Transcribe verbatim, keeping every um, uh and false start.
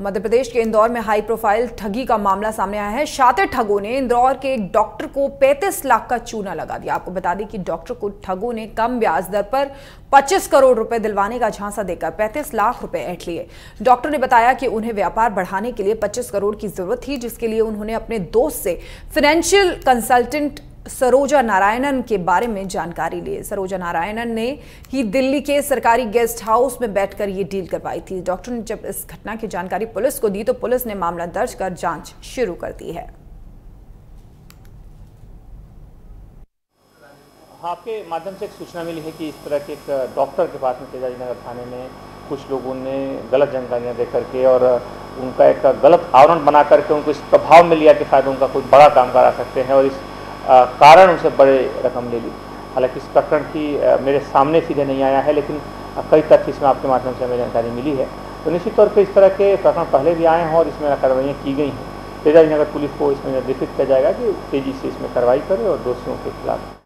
मध्य प्रदेश के इंदौर में high profile ठगी का मामला सामने आया है। शातिर ठगों ने इंदौर के एक डॉक्टर को पैंतीस लाख का चूना लगा दिया। आपको बता दें कि डॉक्टर को ठगों ने कम ब्याज दर पर पच्चीस करोड़ रुपए दिलवाने का झांसा देकर पैंतीस लाख रुपए ऐंठ लिए। डॉक्टर ने बताया कि उन्हें व्यापार बढ़ाने के लिए पच्चीस करोड़ की जरूरत थी, जिसके लिए उन्होंने अपने दोस्त से फाइनेंशियल कंसल्टेंट सरोजा नारायणन के बारे में जानकारी ली। सरोजा नारायणन ने ही दिल्ली के सरकारी गेस्ट हाउस में बैठकर ये डील करवाई थी। डॉक्टर ने जब इस घटना की जानकारी पुलिस को दी तो पुलिस ने मामला दर्ज कर जांच शुरू कर दी है। आपके माध्यम से एक सूचना मिली है कि इस तरह के एक डॉक्टर के पास में तेजाजी नगर थाने में कुछ लोगों ने गलत जानकारियां दे करके और उनका एक गलत आवरण बना करके उनको इस प्रभाव में लिया कि शायद उनका कोई बड़ा काम करा सकते हैं और इस आ, कारण उनसे बड़े रकम ले ली। हालांकि इस प्रकरण की आ, मेरे सामने सीधे नहीं आया है, लेकिन आ, कई तथ्य इसमें आपके माध्यम से हमें जानकारी मिली है। तो निश्चित तौर पर इस तरह के प्रकरण पहले भी आए हैं और इसमें कार्रवाइयाँ की गई हैं। तेजाजी नगर पुलिस को इसमें निर्देशित किया जाएगा कि तेजी से इसमें कार्रवाई करे और दोषियों के खिलाफ